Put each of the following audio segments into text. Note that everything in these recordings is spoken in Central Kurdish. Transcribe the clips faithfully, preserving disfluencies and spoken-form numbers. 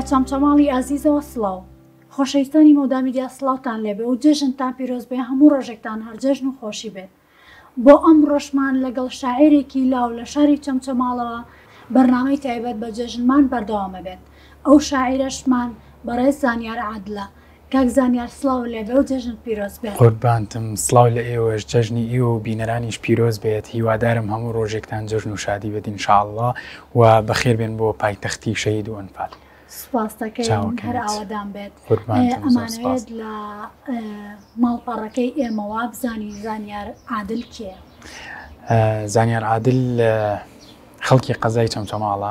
چەمچەماڵی ئازیزەوە سڵاو خۆشەویستانی مۆدامیدیا سڵاوتان لێبێ و جێژنتان پیرۆز بێ هەموو ڕۆژێکتان هەرجەژن و خۆشی بێت بۆ ئەم ڕۆژمان لەگەڵ شاعیرێکی لاو لە شاری چەمچەماڵەوە بەرنامەی تایبەت بە جێژنمان بەردەوامە بێت ئەو شاعیرەشمان بەڕێز زانیار عادلە کاک زانیار سڵاو لێبێ و جێژن پیرۆز بێت. قوربانتم سڵاو لە ئێوەش جەژنی ئێوە و بینەرانیش پیرۆز بێت هیوادارم هەموو ڕۆژێکتان جەژن و شادی بێت ئینشاءڵڵا و بەخێر بێن بۆ پایتەختی شەهید و ئەنفال. سوپاس دەکەین هەر ئاوادان بێت. ئەمانەوێت لە ماڵپەڕەکەی ئێمەوە بزانی زانیار عادل کێ؟ زانیار عادل خەڵکی قەزای چەمچەماڵە.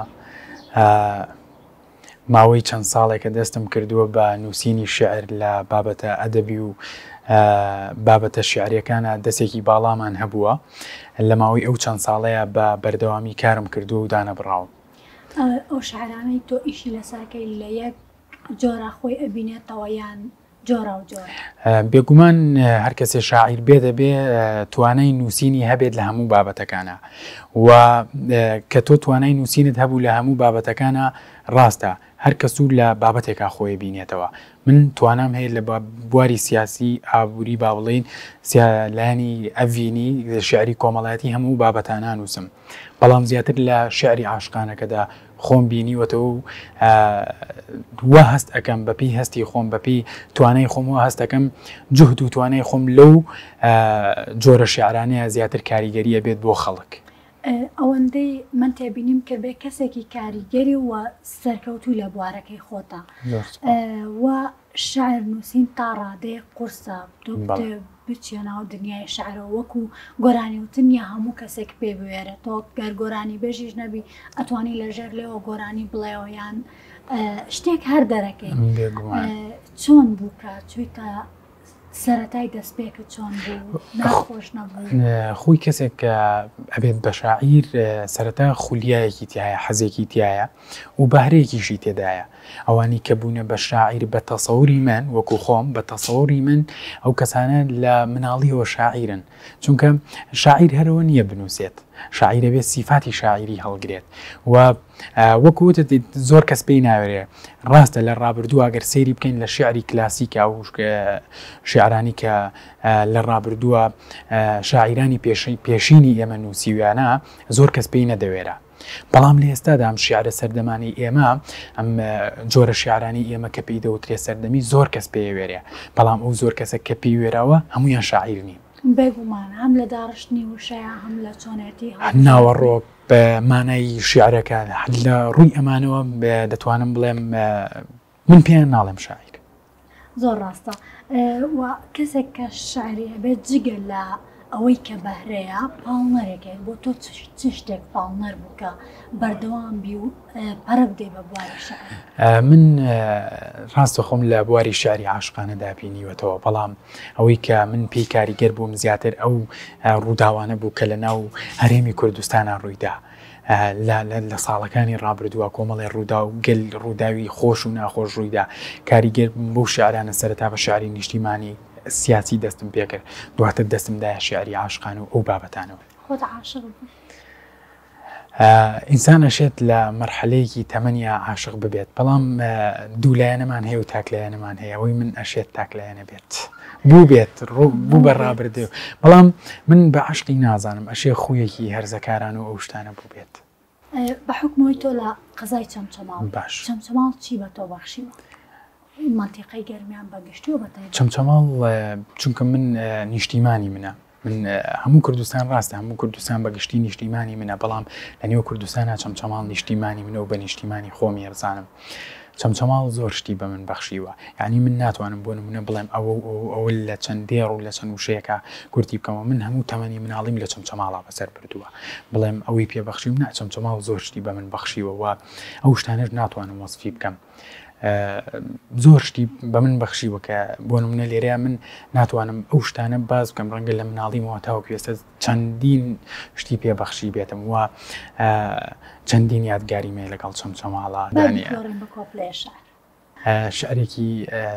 ماوەی چەند ساڵێکە دەستم کردووە بە نووسینی شعر لە بابەتە ئەدەبی و بابەتە شیعریەکانە دەستێکی باڵامان هەبووە لە ماوەی ئەو چەند ساڵەیە بە بەردەوامی کارم کردو و دانەبڕاوم. ئەو شاعرانەی تۆ ئیشی لەسەرکەی لە یەک جۆرە خۆی ئەبینێتەوە یان جۆرە و جۆرە؟ بێگومان هەر کەسێ شاعیر بێ دەبێ توانای نووسینی هەبێت لە هەموو بابەتەکانە و کە تۆ توانای نووسینت هەبوو لە هەموو بابەتەکانە ڕاستە هەر کەسوو لە بابەتێکا خۆی بینێتەوە. من توانام هەیە لە بواری سیاسی ئابووری با بڵین لایانی ئەڤینی شعری کۆمەڵایەتی هەموو بابەتانە نووسم بەڵام زیاتر لە شعری عاشقانەکەدا خۆم بینیوەتەوە و وە هەست ئەەکەم بەپی هەستی خۆم بەپی توانای خۆم وە هەست ئەەکەم جوهد و توانای خۆم لەو جۆرە شیعرانەیە زیاتر کاریگەریە بێت بۆ خەڵک. ئەوەندەی من تێبینیم کرد بێ کەسێکی کاریگەری و سەرکەوتوی لە بوارەکەی خۆتە و شاعر نووسین تا ڕادەیە قورسە بچێ ناو دنیای شعرەوە وەکو گۆرانی وتنیە هەموو کەسێک پێ بوێرە تۆ گەر گۆرانی بێژیش نەبی ئەتوانی لەژێر لێەوە گۆرانی بڵێەوە یان شتێک هەر دەرەکەی چۆن بووکە چوویتە سەرەتای دەستپێکە چۆن بوو ناخۆش نەبوو؟ خۆی کەسێک کە ئەبێت بە شاعیر سەرەتا خولیایەکی تایە حەزێکی تایە و بەهرەیەکیشی تێدایە ئەوانی کە بوونە بە شاعیر بە تەسەوری من وەکو خۆم بە تەسەوری من ئەو کەسانە لە مناڵیەوە شاعیرن چونکە شاعیر هەرەوە نییە بنووسێت شاعیرە بێت سیفاتی شاعیری هەڵگرێت و وەکوتە زۆر کەس پێی ناوێرێ ڕاستە لە ڕابردوو ئەگەر سەیری بکەین لە شیعری کلاسیکە و شیعرانی کە لە ڕابردووە شاعیرانی پێشینی ئێمە نووسیویانە زۆر کەس پێی نەدەوێرە بەڵام لە ئێستادا ئەم شیعرە سەردەمانی ئێمە ئەم جۆرە شیعرانی ئێمە کە پێی دەوترێ سەردەمی زۆر کەس پێوێرێ بەڵام ئەو زۆر کەسە کە پێی وێراوە هەمویان شاعیر نین بێگومان هەم لە داڕشتنی وشەیە هەم لە چۆنێتی ناوەڕۆک بە مانای شیعرەکە لە ڕووی ئەمانەوە دەتوانم بڵێم من پێیان ناڵێم شاعیر. زۆر ڕاستە و کەسێک کە شاعری هەبێت جگە لە ئەوەی کە بەهرەیە پاڵنەرێکێک بۆ تۆ چ شتێک پاڵنەر بووکە بەردەوام بی و پەرە بدەی بە بواری شاعر؟ من ڕاستە خۆم لە بواری شعری عاشقانەدا بینیوەتەوە بەڵام ئەوەی کە من پێی کاریگەر بووم زیاتر ئەو ڕووداوانە بوو کە لە ناو هەرێمی کوردستانە ڕوویدا لە ساڵەکانی ڕابردووە کۆمەڵی ڕوودا و گەل ڕووداوی خۆش و ناخۆش ڕوویدا کاریگەر بۆ شیعرانە سەرەتا بە شعری نیشتیمانی سیاسی دەستم پێکرد دواتر دەستمدایە شیعری عاشقان و ئەو بابەتانەوە. خۆت عاشق بوو؟ ئینسان ئەشێت لە مەرحەلەیەکی تەمەنیا عاشق ببێت بەڵام دوولایەنەمان هەیە و تاکلایەنەمان هەیە ئەوەی من ئەشێت تاکلایەنە بێت بوو بێت بوو بەڕابردێ بەڵام من بە عاشقی نازانم ئەشێ خویەکی هەرزەکاران و ئەو شتانە بوو بێت. بە حکمەوەی تۆ لە قەزای چەمچەماڵ باش چەمچەماڵ چی بە تۆ بەخشیوە؟ مانتیقەی گەرمیان بەگشتیوە بەتای چەمچەماڵ چونکە من نیشتیمانی منە من هەموو کوردستان ڕاستە هەموو کوردستان بەگشتی نیشتیمانی منە بەڵام لە نێو کوردستانە چەمچەماڵ نیشتیمانی منە و بە نیشتیمانی خۆمی ێرزانم. چەمچەماڵ زۆر شتی بە من بەخشیوە یعنی من ناتوانم بۆ نمونە بڵێم ئەوە ئەوە لە چەند دێڕ و لە چەند وشەیەکە کورتی بکەمەوە من هەموو تەمەنی مناڵیم لە چەمچەماڵا بەسەر بردووە بڵێم ئەوەی پێبەخشیم نا چەمچەماڵ زۆر شتی بە من بەخشیوە و ئەو شتانەش ناتوانم وەسفی بکەم زۆر شتی بە من بەخشیوە کە بۆ نمونە لێرەیە من ناتوانم ئەو شتانە باز بکەم ڕەنگە لە مناڵیمەوە تاوەکو ئێستا چەندین شتی پێبەخشی بێتم وە چەندین یادگاریمێ لەگەڵ چەمچەماڵا دانیە. شعرێکی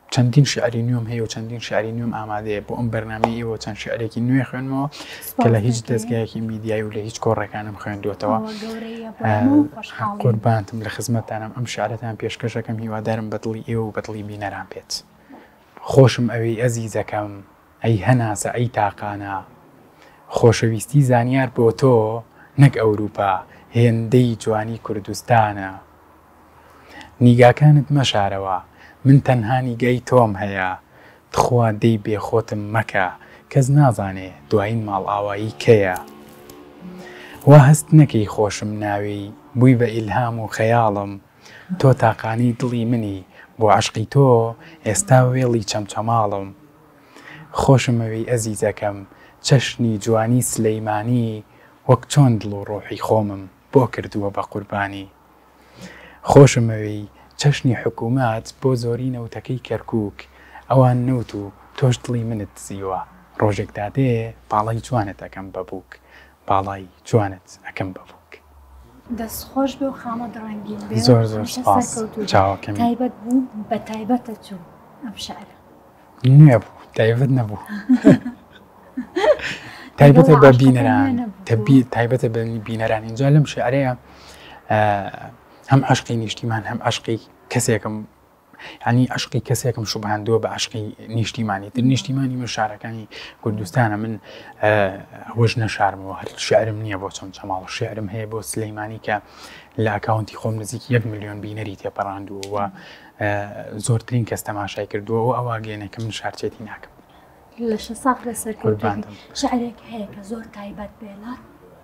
چەندین شعری نوێم هەیە و چەندین شعری نوێم ئامادەیە بۆ ئەم بەرنامەی ئێوە چەند شعرێکی نوێ خوێنمەوە کە لە هیچ دەستگایەکی میدیایی و لە هیچ کۆڕێکانم خوێندوێتەوە. قوربانتم لە خزمەتتانم ئەم شعرەتان پێشکەشەکەم هیوادارم بەدڵی ئێوە و بەدڵی بینەران بێت. خۆشم ئەوەی ئەزیزەکەم ئەی هەناسە ئەی تاقانە، خۆشەویستی زانیار بۆ تۆ نەک ئەوروپا هێندەی جوانی کوردستانە. نیگاکانت مەشارەوە من تەنها نیگەی تۆم هەیە، تخوا دەی بێخۆتم مەکە کەس نازانێ دوایین ماڵ ئاوایی کەیە. وا هەست نەکەی خۆشم ناوی بووی بە ئیلهام و خەیاڵم، تۆ تاقانی دڵی منی بۆ عشقی تۆ ئێستا وێڵی چەمچەماڵم. خۆشمەوەی ئەزیزەکەم چەشنی جوانی سلەیمانی، وەک چۆن دڵ و ڕۆحی خۆمم بۆ کردووە بە قوربانی. خۆشمەوەی چەشنی حکوومەت بۆ زۆری نەوتەکەی کەرکووک، ئەوان نەوت و تۆش دڵی منت زیوە، ڕۆژێک دادێ باڵای جوانت ئەەکەم بەبووک، باڵای جوانت ئەەکەم بەبووک. دەستخۆش بێ و خامە دڕەنگین بێ. زۆر زۆر سپاس چاوەکەمی. تایبەت بوو بە تایبەتە چوو ئەم شعرە نوێ بوو تایبەت نەبوو. تایبەتە بە بینەران تایبەتە بە بینەران. اینجا لەم شعرەیە هەم عشقی نیشتیمان هەم عشقی کەسێکم ینی عشقی کەسێکم شوبهاندووە بە عشقی نیشتیمانی تر. نیشتیمانی من شارەکانی کوردستانە، من وەژ نەشارمەوە، هەر شعرم نییە بۆ چەمچەماڵ. شعرم هەیە بۆ سلەیمانی کە لە ئەکاونتی خۆم نزیکی یەک ملیۆن بینەری تێپەڕاندووە، زۆرترین کەس تەماشای کردووە و ئەوە گەێنێکە من شارچێتی ناکەم. لە شە ساڵ لەسەر شعرێک هەیە کە زۆر تایبەت بێڵات.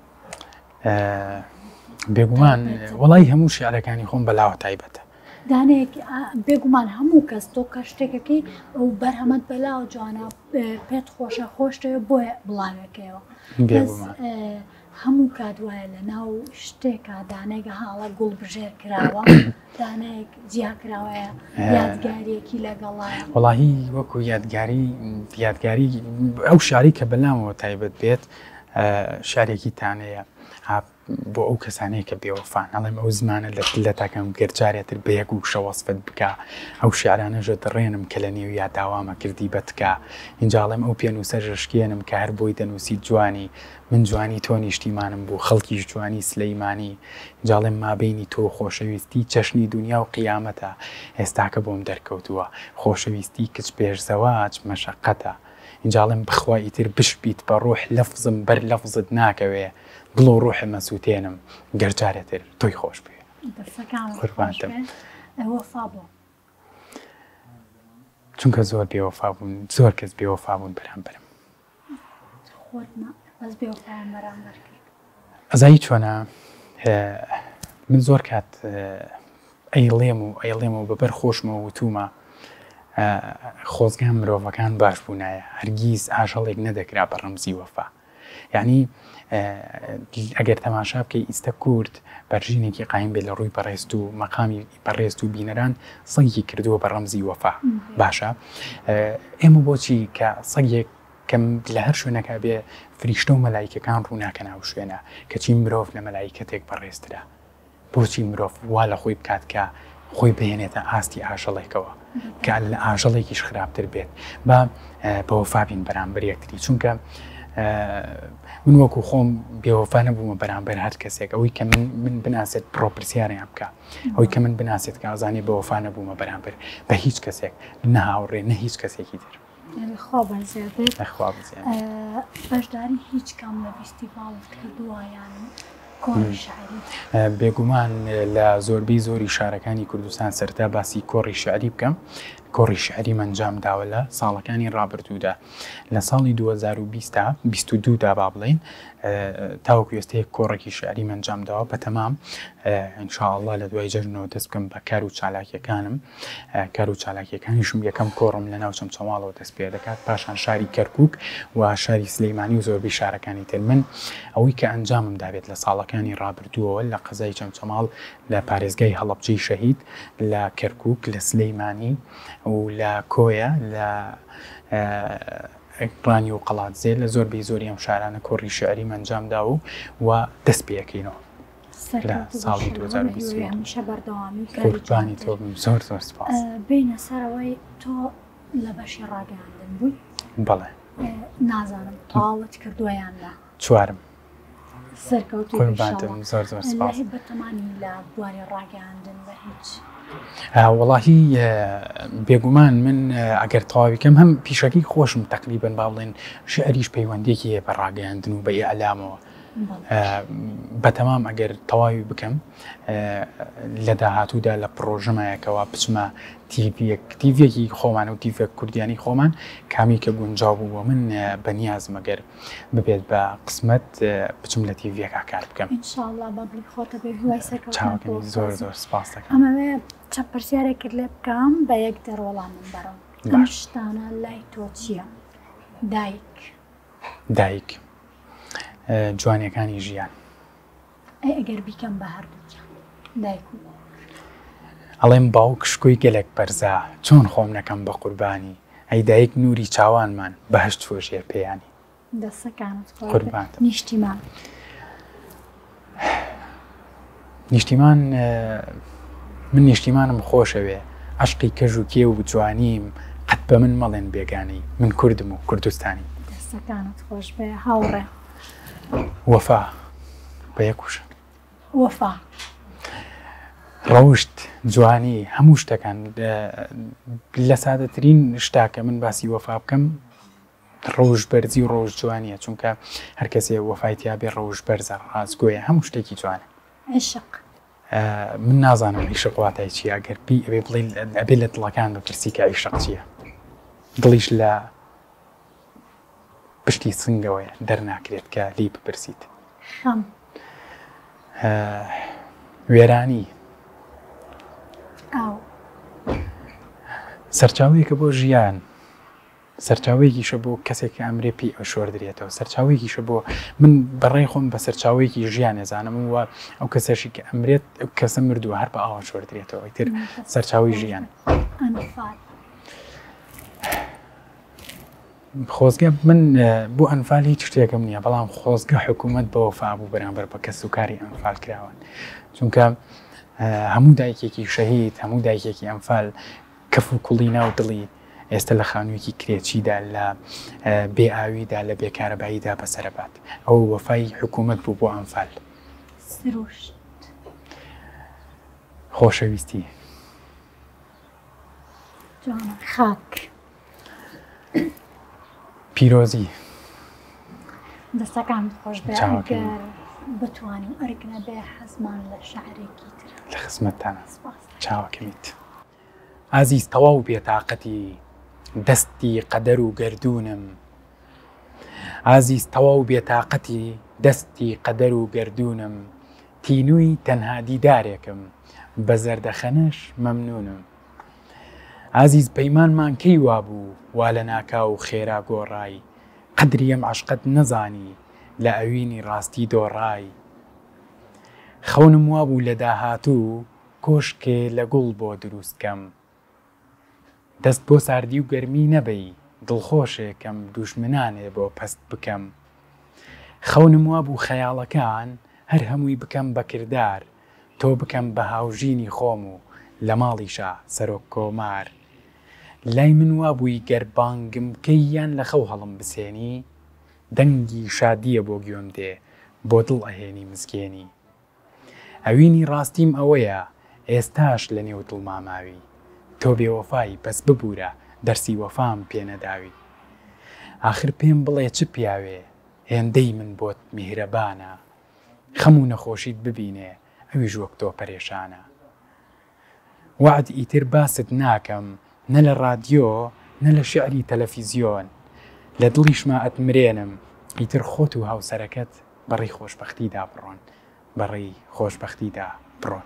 بێگومان وەڵی هەموو شعرەکانی خۆم بەلاوە تایبەتە. دانێک بێگومان هەموو کەس تۆ کە شتێکەکەی ئەو بەرهەمەت بەلاو جوانە پێت خۆشە خۆشتەوە بۆیە بڵاوەکەیە. هەموو کاتوایە لە ناو شتێکە دانێکە هاڵە گوڵ بژێر کراوە، دانەیەک جیا کراوەیە یادگاریەکی لەگەڵایە. وەڵاهی وەکو یادگاری یادگاری ئەو شاری کە بەلامەوە تایبەت بێت شارێکی تانەیە بۆ ئەو کەسانەیە کە بێوەفان. ئەڵێم ئەو زمانە لە لە تاکەم گەرجارێتر بە یەک و شەوەسفت بکە، ئەو شیعرانەژە دڕێنم کە لە نێو یا داوامە کردی بەتکە. اینجاڵێم ئەو پێنووسە ژشکێنم کە هەر بۆی دەنووسی جوانی، من جوانی تۆ نیشتیمانم بوو خەڵکیش جوانی سلەیمانی. اینجاڵێم مابینی تۆ خۆشەویستی چەشنی دنیا و قیامەتە، ئێستاکە بۆم دەرکەوتووە خۆشەویستی کچ پێشزەواج مەشەقەتە. اینجاڵێم بخوای ئیتر بشبیت بە ڕۆح لەفزم بەر لەفزت ناکەوێ، دڵ و ڕۆحە مەسووتێنم گەرجارێتر تۆی خۆش بێ. قوربانتم. وەفا بوو چونکە زۆر بێوەفا بوون، زۆر کەس بێوەفا بوون بەرامبەرم. ئەزایی چۆنە من زۆر کات ئەیڵێم و ئەیڵێم و بەبەر خۆشمەوە وتومە خۆزگان مرۆڤەکان باش بوونایە، هەرگیز ئاژەڵێک نەدەکرا بە ڕەمزی وەفا. یعنی ئەگەر تەماشا بکەی ئیستە کورد بەرژینێکی قایم بێت لە ڕووی بەڕێست و مەقامی بەڕێست و بینەران سەگی کردووە بە ڕەمزی وەفا. باشە ئێمە بۆچی کە سەگێک کەم لە هەر شوێنەکە بێ فریشتە و مەلایکەکان ڕووناکە ناو شوێنە کەچی مرۆڤ لە مەلایکەتێک بەڕێزترە، بۆچی مرۆڤ وا لە خۆی بکات کە خۆی بهێنێتە ئاستی ئاژەڵێکەوە کە لە ئاژەڵێکیش خراپتر بێت. بە بە وەفا بین بەرامبەر یەکتری. چونکە من وەکو خۆم بێوەفا نەبوومە بەرامبەر هەر کەسێک، ئەوەی کە من من بناسێت پرۆپرسیاریان بکە، ئەوەی کە من بناسێت کە ئازانێ بەوەفا نەبوومە بەرامبەر بە هیچ کەسێک، نە هاوڕێ نە هیچ کەسێکی تر. بەشداری هیچ کام لە فیستیڤاڵت کردووایان کۆڕی شعری؟ بێگومان لە زۆربەی زۆری شارەکانی کوردستان سەرتا باسی کۆڕی شعری بکەم. کۆڕی شعری ئەنجام داوە لە ساڵەکانی ڕابردوودا. لە ساڵی دوو هەزار و بیست و دوو دا با بڵێن تاوەکو ئێستەیە کۆڕێکی شعری ئەنجام داوە بە تەمام. ئینشاءالله لە دوای جەژنەوە دەست بکەم بە کار و چالاکیەکانم. کار و چالاکیەکانیشم یەکەم کۆڕم لە ناو چەمچەماڵەوە دەست پێ دەکات، پاشان شاری کەرکووک و شاری سلەیمانی و زۆربەی شارەکانی تر. من ئەوەی کە ئەنجامم دابێت لە ساڵەکانی ڕابردووەوە لە قەزای چەمچەماڵ، لە پارێزگای هەڵەبجەی شەهید، لە کەرکووک، لە سلەیمانی و لە کۆیە، لە ڕانی و قەڵاتزێ، لە زۆربەی زۆری ئەم شارانە کۆڕی شعری ئەنجام داوە و دەست پێەکەینەوە. لە ساڵی دوو هەزار و بیست و هەمیشە بەردەوامی قوربانی تۆ بم زۆر زۆر سپاس. بینە سەرەوەی تۆ لە بەشی ڕاگەاندن بووی؟ بەڵێ. نازانم تەواوت کردووەیان نا؟ چوارم. سەرکەوتوی قوربانتم زۆر زۆر سپاس. بەتەمانی لە بواری ڕاگەاندن بە هیچ؟ وەڵاهی بێگومان من ئەگەر تەواویکەم هەم پیشەکەی خۆشم تەقریبەن با بڵێن شعریش پەیوەندێکی هەیە بە ڕاگەاندن و بە ئیعلامەوە. بەتەمام ئەگەر تەواوی بکەم لە داهاتوودا لە پرۆژەمایەکەوە بچمە تیڤیەک تیڤێکی خۆمان و تیڤە کوردیانی خۆمان کامی کە گونجاو بووە من بەنیازم ئەگەر ببێت بە قسمەت بچم لە تیڤەکە کار بکەم. ئینشاءڵڵا بەبلی خۆتە بێ هیوای سەرکەوتنەکەی زۆر زۆر سپاس دەکەم. ئەمەوێ چەند پرسیارێکت لێ بکەم بە یەک دەرۆڵام من بەرەم. ئەم شتانە لای تۆ چییە؟ دایک دایک جوانیەکانی ژیان. ئەی ئەگەر بیکەم بە هەردووکیان دایک و ئەڵێم باوک شکۆی گەلێک بەرزە چۆن خۆم نەکەم بە قوربانی ئەی دایک نووری چاوانمان بەهشت فۆشێ پێیانی. دەستەکانت قوربانتم. نیشتیمان نیشتیمان من نیشتیمانم خۆشەوێ عشقی کەژ و کێ و جوانیم قەت بە من مەڵێن بێگانەی من کوردم و کوردستانی. دەستەکانت خۆش بێ هاوڕێ. وەفا بە یەکوش. وەفا ڕەوشت جوانی هەموو شتەکان لە سادەترین شتاکە من باسی وەفا بکەم ڕەوش بەرزی و ڕۆژ جوانیە چونکە هەر کەسێ وەفایتیا بێ ڕەوش بەرزە ڕاستگۆیە هەموو شتێکی جوانە. عشق من نازانم عیشق واتای چیە ئەگەر پێی ئەبێ بڵێ ئەبێ لە دڵەکان بپرسی کە عیشق چییە دڵیش لە پشتی سنگەوەیە دەرناکرێت کە لی بپرسیت. خەم وێرانی ئاو سەرچاوەیەکە بۆ ژیان سەرچاوەیەکیشە بۆ کەسێک کە ئەمرێ پێی ئەشۆردرێتەوە سەرچاوەیەکیشە بۆ من بەڕێی خۆم بە سەرچاوەیەکی ژیان ێزانم وە ئەو کەسەشی کە ئەمرێت کەسە مردووە هەر بە ئاوا شۆردرێتەوە ئیتر سەرچاوی ژیان. خۆزگە من بۆ ئەنفال هیچ شتێکم نییە بەڵام خۆزگە حکوومەت بە وەفا بوو بەرامبەر بە کەس و کاری ئەنفال کراون چونکە هەموو دایکێکی شەهید هەموو دایکێکی ئەنفال کەف و کوڵی ناو دڵی ئێستا لە خانوویەکی کرێچیدا لە بێئاویدا لە بێکارەباییدا بەسەرەبات ئەو وەفای حکوومەت بوو بۆ ئەنفال. سروشت خۆشەویستی جوانە خاک پیرۆزی دەستەکانت خۆش بێ ئەگەر بتوانین ئەرکنە بێ حەزمان لە شەعرێکی تر لە خزمەتتانە چاوەکەمیت. ئازیز تەواو بێتاقەتی دەستی قەدەر و گەردوونم ئازیز تەواو بێتاقەتی دەستی قەدەر و گەردوونم تینووی تەنها دیدارێکم بە زەردەخەنەش مەمنونم. ئازیز پەیمانمان کەی وابوو وا لە ناکا و خێرا گۆڕای قەدری ئەم عەشقەت نەزانی لە ئەوینی ڕاستی دۆڕای. خەونم وابوو لە داهاتوو کۆشکێ لە گوڵ بۆ دروستکەم دەست بۆ ساردی و گەرمی نەبەی دڵخۆشێکم دوژمنانێ بۆ پەست بکەم. خەونم وابوو خەیاڵەکان هەر هەمووی بکەم بە کردار تۆ بکەم بە هاوژینی خۆم و لە ماڵیشا سەرۆک کۆمار. لای من وابووی گەربانگم کەیان لە خەو هەڵم بسێنی دەنگی شادیە بۆ گوێم دێ بۆ دڵ ئەهێنی مزگێنی. ئەوینی ڕاستیم ئەوەیە ئێستاش لە نێو دڵ ماماوی تۆ بێوەفایی بەس ببوورە دەرسی وەفام پێنەداوی. آخر پێم بڵێ چ پیاوێ هێندەی من بۆت میهرەبانە خەم و نەخۆشیت ببینێ ئەویش وەک تۆ پەرێشانە. وعد ئیتر باست ناکەم نە لە ڕادیۆ نە لە شعری تەلەڤیزیۆن لە دڵیشما ئەتمرێنم ئیتر خۆت و هاوسەرەکەت بەڕێی خۆشبەختیدا بڕۆن بەڕێی خۆشبەختیدا بڕۆن.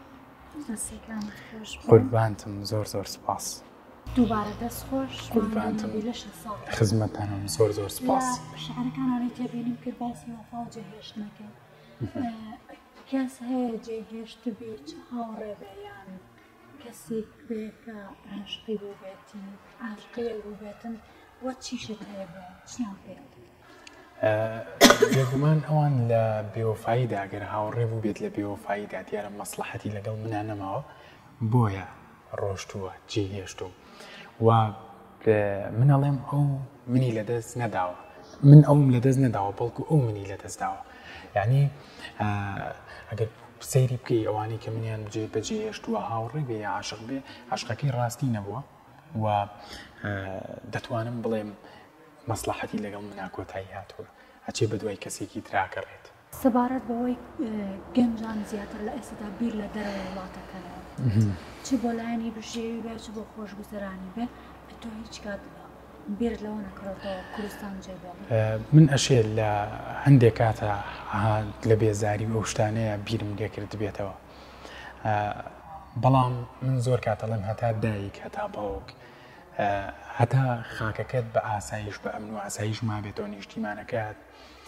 قوربانتم زۆر زۆر سپاس. دووبارە دەست خۆش قوربانتم خزمەتتانم زۆر زۆر سپاس. شعرەکانەوەی تێبینیم کرد باسی وەفا و جێهێشتنەکەی کەس هەیە جێهێشت بێت هاوڕێ بەیان کەسێک بێ کە عاشقی بوو بێتی عاشقی بوو بێتن وە چیشت هەیە بێ چیان پێ بێگومان ئەوان لە بێوەفاییدا ئەگەر هاوڕێ بوو بێت لە بێوەفاییدا دیارە مەسلحەتی لەگەڵ منە نەماوە بۆیە ڕۆشتووە جێهێشتووە و من ئەڵێم ئەو منی لەدەست نەداوە من ئەوم لەدەست نەداوە بەڵکو ئەو منی لەدەست داوە یعنی ئەگەر سەیری بکەی ئەوانەی کە منیان بجێ بەجێ هێشتووە هاوڕێ بێ یا عاشق بێ عاشقەکەی ڕاستی نەبووە و دەتوانم بڵێم مەسلحەتی لەگەڵ منا کۆتایی هاتووە ئەچێ بە دوای کەسێکی تراکەڕێت سەبارەت بەوەی گەنجان زیاتر لە ئێستادا بیر لە دەرەوە وڵاتەکەنەوە چ بۆ لایەنی بژێوی بێ چ بۆ خۆشگوزەرانی بێ تۆ هیچ کات بیر لەوە نەکڕێتەوە کوردستان جێبێڵی من ئەشێ لە هەندێک کاتە لە بێزاری ئەو شتانەیە بیرم لێکرد بێتەوە بەڵام من زۆر کاتەڵێم هەتا دایک هەتا باوک هەتا خاکەکەت بە ئاسایش بە ئەمن و ئاسایش ما بێتەوە نیشتیمانەکەت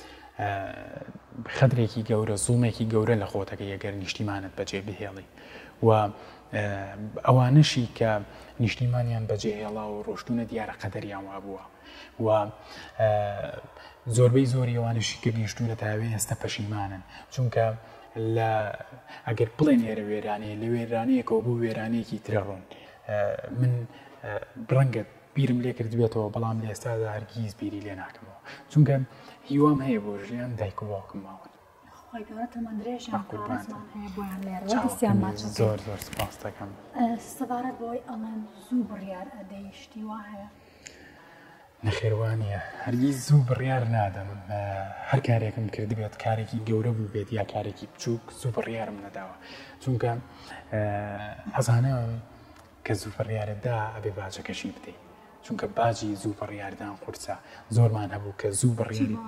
خەدرێکی گەورە زوڵمێکی گەورە لە خۆتەکە یەگەر نیشتیمانت بەجێ بهێڵی و ئەوانشی کە نیشتیمانیان بەجێهێڵا و ڕۆشتونە دیارە قەدەریان وا بووە و زۆربەی زۆری ئەوانشی کە نیشتونە تاوێ ئێستا پەشیمانن چونکە لە ئەگەر بڵێن ئێرە وێرانەیە لە وێرانەیەکەوە بۆ وێرانەیەکی ترەڕۆن من ڕەنگە بیرم لێ کرد بێتەوە بەڵام لە ئێستادا هەرگیز بیری لێ ناکەمەوە چونکە هیوام هەیە بۆ ژیان دایک و باوکم ماوە زۆر زۆر سپاس دەکەم سەبارەت بۆی ئەڵێن زوو بڕیار ئەدەیشتی وا هەیە نەخێوانیە هەرگیز زوو بڕیار نادەم هەر کارێکم کرد بێت کارێکی گەورە بوو بێت یا کارێکی بچووک زوو بڕیارم نەداوە چونکە حەزانەوەم کە زوو بڕیارەدا ئەبێ باجەکەشی بدەیت چونکە باجی زوو بڕیاردان قورسە زۆرمان هەبوو کە زوو بڕیاری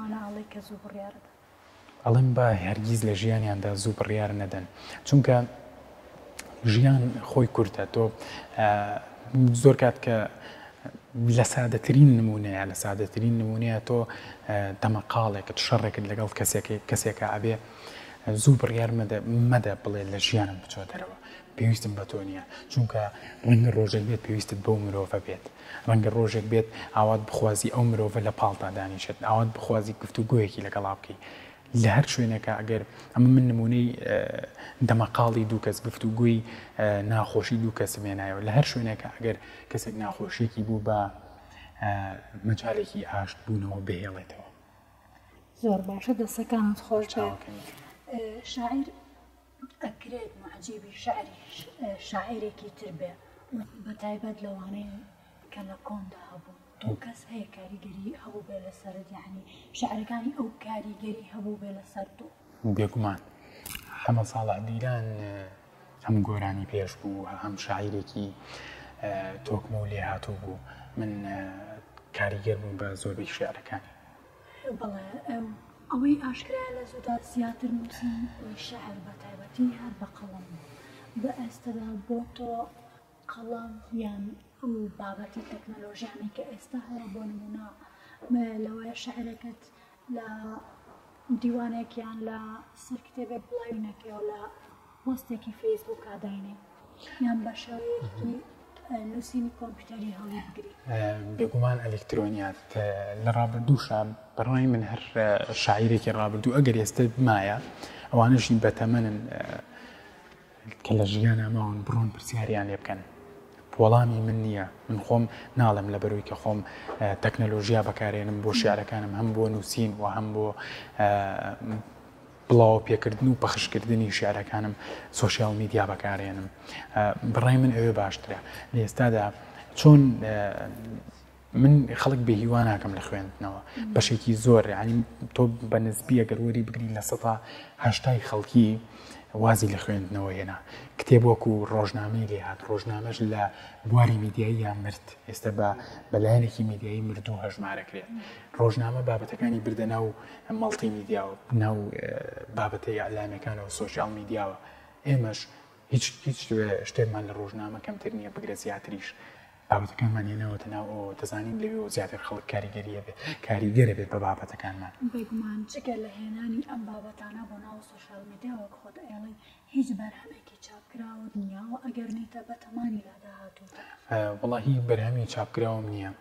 ئەڵێم با هەرگیز لە ژیانیاندا زوو بڕیار نەدەن چونکە ژیان خۆی کورتە تۆ زۆر کات کە لە سادەترین نمونەیە لە سادەترین نمونەیە تۆ دەمەقاڵێکت شەڕێکت لەگەڵ کەسێکە ئەبێ زوو بڕیار مەدە بڵێ لە ژیانم بچۆ دەرەوە پێویستم بە تۆ نییە چونکە ڕەنگە ڕۆژێک بێت پێویستت بەو مرۆڤە بێت ڕەنگە ڕۆژێک بێت ئاوات بخوازی ئەو مرۆڤە لە پاڵتا دانیشێت ئاوات بخوازی گفتوگویەکی لەگەڵا بکەی لە هەر شوێنێکە ئەگەر ئەمە من نمونەی دەمەقاڵی دوو کەس گفتوگوی ناخۆشی دوو کەس مێنایەوە لە هەر شوێنێکە ئەگەر کەسێک ناخۆشیێکی بوو بە مەجالێکی ئاشت بوونەوە بهێڵێتەوە زۆر باشە دەستەکانت خۆش شاعیر ئەکرێت معجیبی شعری شاعیرێکی تر بێ بە تایبەت لەوانەیە کە لە کۆندا هەبوو تۆ کەس هەیە کاریگەری هەبوو بێ لەسەرت یعنی شعرەکانی ئەو کاریگەری هەبوو بێ لەسەر تۆ بێگومان هەمە ساڵح دیران هەم گۆرانی پێش بوو هەم شاعیرێکی تۆکمە و لێ هاتوو بوو من کاریگەر بووم بە زۆربەی شعرەکانی بەڵێ ئەوەی ئاشکرا لە زۆدا زیاتر نووسین شەعر بە تایبەتی هەر بە قەڵەم بە ئێستادا بۆ تۆ قەڵەم یان ئەو بابەتی تەکنەلۆژیانی کە ئێستا هەیە بۆ نمونە لەوەیە شەعرەکەت لە دیوانێکیان لە سەر کتێبێک بڵاوینەکەیەوە لە پۆستێکی فەیسبووک ئاداینێ یان بە شێوەیەکی نووسینی کۆمپیوتەری هەڵی بگری بێگومان ئەلکترۆنیات لە ڕابردووشە بەڕای من هەر شاعیرێکی ڕابردوو ئەگەر ئێستا مایە ئەوانشی بەتەمەنن کە لە ژیان ئەماون بڕۆن پرسیاریان لێ بکەن وەڵامی من نییە من خۆم ناڵم لە بەرەوەی کە خۆم تەکنەلۆژیا بەکارێنم بۆ شیعرەکانم هەم بۆ نووسین و هەم بۆ بڵاو پێکردن و پەخشکردنی شیعرەکانم سۆشیال میدیا بەکارێنم بڕای من ئەوێ باشترە لە ئێستادا چۆن من خەڵک بێ هیوا ناکەم لە خوێندنەوە بەشێکی زۆر ینی تۆ بە نسبی ئەگەر وەری بگری لە سەدا هەشتای خەڵکی وازی لە خوێندنەوە هێنا کتێب وەکو ڕۆژنامەی لێ هات ڕۆژنامەش لە بواری میدیاییان مرد ئێستا بە بەلایەنێکی میدیایی مردوو هەژمارەکرێت ڕۆژنامە بابەتەکانی بردە ناو مەڵتی میدیاوە ناو بابەتەی ئەعلامەکانەوە سۆشیال میدیاوە ئێمەش هیچ هیچ شتێکمان لە ڕۆژنامە کەمتر نییە بگرە زیاتریش بابەتەکانمان هێنەوەتە ناو ئەو دەزانین لەوێ و زیاتر خەڵک کاریگەریە بێت کاریگەرە بێت بە بابەتەکانمان بێگومان چگە لە هێنانی ئەم بابەتانە بۆ ناو سۆشیال میدیاوە خۆت ئێڵی هیچ بەرهەمێکی چاپکراوت نییە و ئەگەر نیتە بە تەمانی لادا هاتووتە وەڵاهی بەرهەمی چاپکراوم نییە و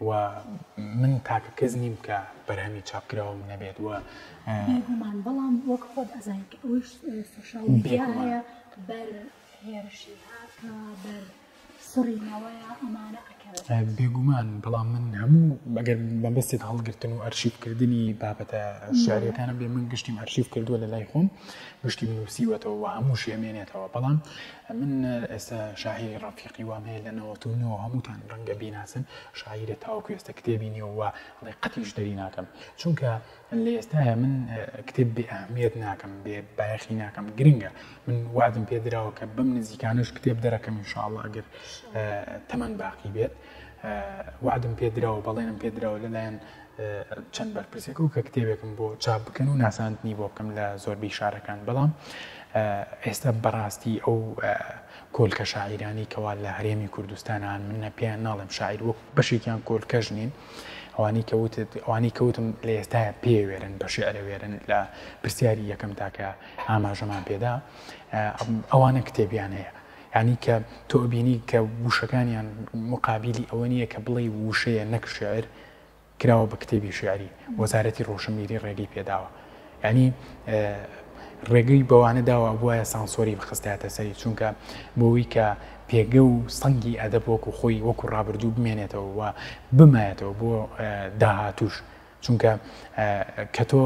و من تاکە کەس نیم کە بەرهەمی چاپکراوە نەبێت وە بێگومان بەڵام وەک خۆت ئەزانین کە ئەوش سۆشیال میدیا هەیە بەر هێرشی هاکە بەر سڕینەوەیە ئەمانە ئەکەوێت بێگومان بەڵام من هەموو ئەگەر بەبستێت هەڵگرتن و ئەرشیفکردنی بابەتە شعریەکانە بێ من گشتیم ئەرشیف کردووە لە لای خۆم گشتی بنووسیوەتەوە و هەموو شێمێنێتەوە بەڵام من ئێستا شاعیری ڕەفیقی وام هەیە لە نەوەتونەوە هەمووتان ڕەنگە بیناسن شاعیرە تاوەکو ئێستا کتێبینیەوە ئەڵێ قەتیش دەری ناکەم چونکە لە ئێستاە من کتێب بێ ئەهمیەت ناکەم بێ بایەخی ناکەم گرنگە من وادم پێدراوە کە بەم نزیکانش کتێب دەرەکەم ئینشاءڵڵا ئەگەر تەمەن باقی بێت وعدم پێدراوە بەڵێنم پێدراوە لەلایەن چەند بەرپرسێک و کە کتێبێکم بۆ چاپ بکەن و ناساندنی بۆ بکەم لە زۆربەی شارەکان بەڵام ئێستا بەڕاستی ئەو کۆلکە شاعیرانی کەوا لە هەرێمی کوردستانان منە پێیان ناڵێم شاعیر وەک بەشێکیان کۆلکەژ نین ئەوانی کەوتت ئەوانی کەوتم لە ئێستاە پێ وێرن بە شێعرە وێرن لە پرسیاری یەکەم تاکە ئاماژەمان پێدا ئەوانە کتێبیان هەیە یعنی کە تۆ بینی کە وشەکانیان مقابلی ئەوە نییە کە بڵێ وشەیە نەک شێعر کراوە بە کتێبی شێعری وەزارەتی ڕۆشنبیری ڕێگەی پێداوە ینی ڕێگەی بەوانە داوە بواە سانسۆری بخستاتە سەری چونکە بۆەوەی کە پێگە و سەنگی ئەدەب وەکو خۆی وەکو ڕابردوو بمێنێتەوە و بمایێتەوە بۆ داهاتوش چونکە کە تۆ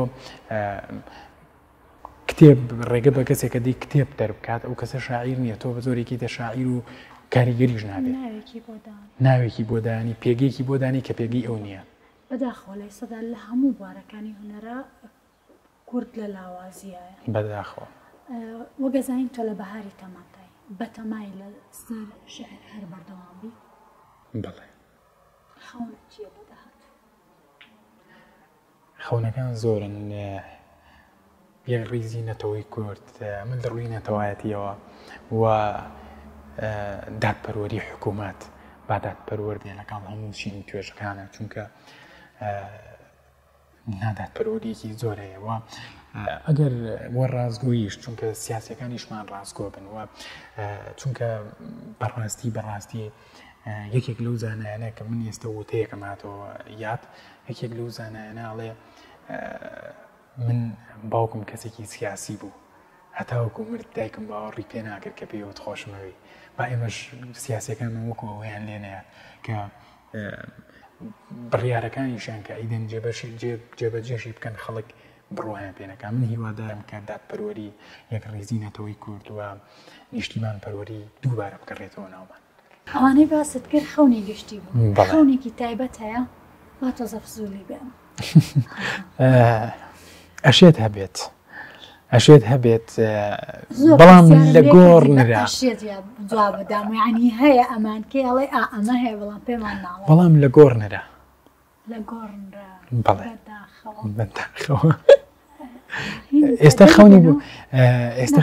کتێب ڕێگە بە کەسێکە دی کتێب دەربکات ئەو کەسە شاعیر نییە تۆ بە زۆرێکی دە شاعیر و کاریگەریش نابێت ناوێکی بۆدانی پێگەیەکی بۆدانی کە پێگەی ئەو نییە بەداخۆ لای سەدا لە هەموو بوارەکانی هونەرە کورد لە لاوازیایە بەداخۆ وەگەزانین تۆ لە بەهاری تەماتای بە تەمای لە سەر شعر هەر بەردەوامبی بڵێ خەونە چییە بۆ داهات خەونەکان زۆرن یەک ڕیزی نەتەوەی کورد من دەڕووی نەتەوایەتیەوە و دادپەروەری حکوومەت با دادپەروەردێ لەگەڵ هەموو چین توێژەکانە چونکە نادادپەروەریەکی زۆرەیەوە ئەگەر وە ڕازگۆیش چونکە سیاسەکانیشمان ڕازگۆ بن وە چونکە بەڕاستی بەڕاستی یەکێک لەو زانایانە کە من ئێستا وتەیەکەم هاتەوە یاد یەکێک لەو زانایانەڵێ من باوکم کەسێکی سیاسی بوو هەتاوەکو مرد دایکم باوەڕی پێ ناکرد کە پێوت خۆشمەوی با ئێمەش سیاسەکانمان وەکو ئەویان لێنەیە کە بڕیارەکانیشیان کە ئیدەن جێبەجێشی بکەن خەڵک بڕۆیان پێنەکە من هیوادارم کە دادپەروەری یەک ڕێزی نەتەوەی کورد و نیشتیمان پەروەری دووبارە بکڕێتەوە ناومان ئەوانەی باست کرد خەونی گشتی بوو خەونێکی تایبەت هەیە با تۆزە فزولی بێن ئەشێت هەبێت ئەشێت هەبێت بەڵام لە گۆڕ نرا جواب بدام ینی هەیە ئەمان کێڵێ ئەمە هەیە بەڵام پێمان ناوە بەڵام لە گۆڕ نرا لە گۆڕ بەڵێ بەداخەوە ئێستا خەونی بوو ئێستا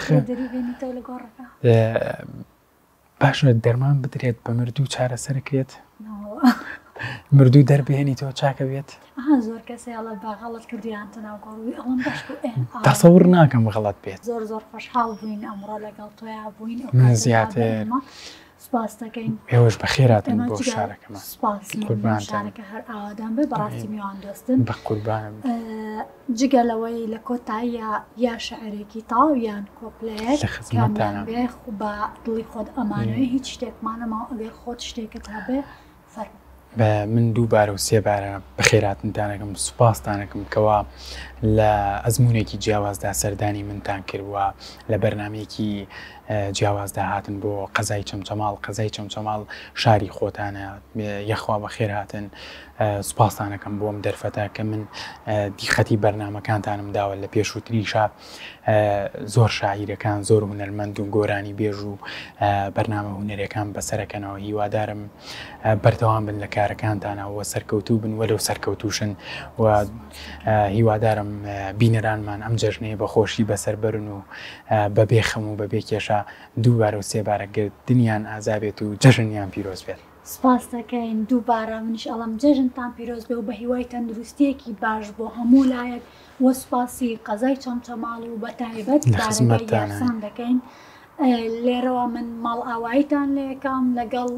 باشە دەرمان بدرێت بە مردوو چارەسەرکرێت مردوو دەربێنیتەوە چاکە بێت زۆر کەسێڵە باغەڵت کردیان تەناوگۆڕوی ئەڵم باش تەسەور ناکەم غەڵەت بێت زۆر زۆر خۆشحاڵ بووین ئەمڕۆ لەگەڵ تۆیا بووین من زیاتر سپاس دەکەین ئێوەش بەخێراتن بۆ شارەکەمان شارەکە هەر ئاوادان بێ بەڕاستی میوان دۆستن بە قوربانم جگەلەوەی لە کۆتاییە یا شعرێکی تاو یان کۆپلەیەک بێ بە دڵی خۆت ئەمانەوەی هیچ شتێکمانەماوە ئەگەر خۆت شتێکت هەبێ فەرموو بە من دووبارە و سێبارە بەخێراتنتانەکەم سوپاستانەکەم کەوا لە ئەزمونێکی جیاوازدا سەردانی منتان کردووە لە بەرنمەیەکی جیاوازدا هاتن بۆ قەزای چەمچەماڵ قەزای چەمچەماڵ شاری خۆتانە یەخوا بەخێر هاتن سوپاسانەکەم بۆم دەرفەتە کە من دیخەتی بەرنمەکانتانم داوە لە پێشووتریشە زۆر شاعیرەکان زۆر هونەرمەند و گۆرانی بێژ و بەرنامە هونەرەکان بەسەرەکەنەوە هیوادارم بەردەوام بن لە کارەکانتانەوە وەسەرکەوتوو بن وەلەو سەرکەوتوشن و هیوادارم بینەرانمان ئەم جەژنەیە بەخۆشی بەسەر بەرن و بەبێ خەم و بەبێ کێشە دووبارە و سێبارە گردنیان ئازابێت و جەژنیان پیرۆز بێت. سپاس دەکەین دووبارە منیش ئەڵم جەژنتان پیرۆز بێ و بە هیوای تەندروستیەکی باش بۆ هەموو لایەک وە سوپاسی قەزای چەمچەماڵ و بەتایبەت بارەکەی یاسان دەکەین. لێرەوە من ماڵ ئاواییتان لە یەکەم لەگەڵ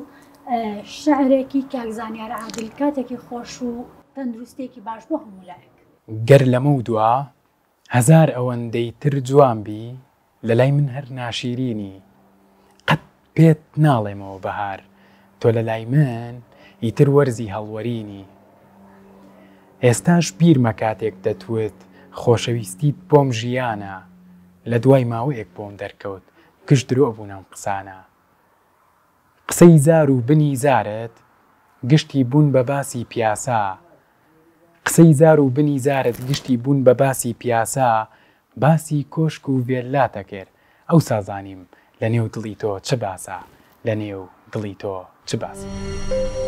شعرێکی کاکزانیار عادل کاتێکی خۆش و تەندروستێکی باش بۆ هەمولایەک گەر لەمە و دووە هەزار ئەوەندەی تر جوان بی لە لای من هەر ناشیرینی قەت پێت ناڵێمەوە بەهار تۆ لە لای من ئیتر وەرزی هەڵوەرینی ئێستاش بیرمە کاتێک دەتوت خۆشەویستیت بۆم ژیانە لە دوای ماوەیەک بۆم دەرکەوت گشت درۆ بوونەم قسانە قسەی زار و بنی زارت گشتی بوون بە باسی پیاسا قسەی زار و بنی زارت گشتی بوون بە باسی پیاسا باسی کۆشک و وێلاتە کرد ئەو سازانیم لە نێو دڵی تۆ چ باسە لە نێو دڵی تۆ چ باسە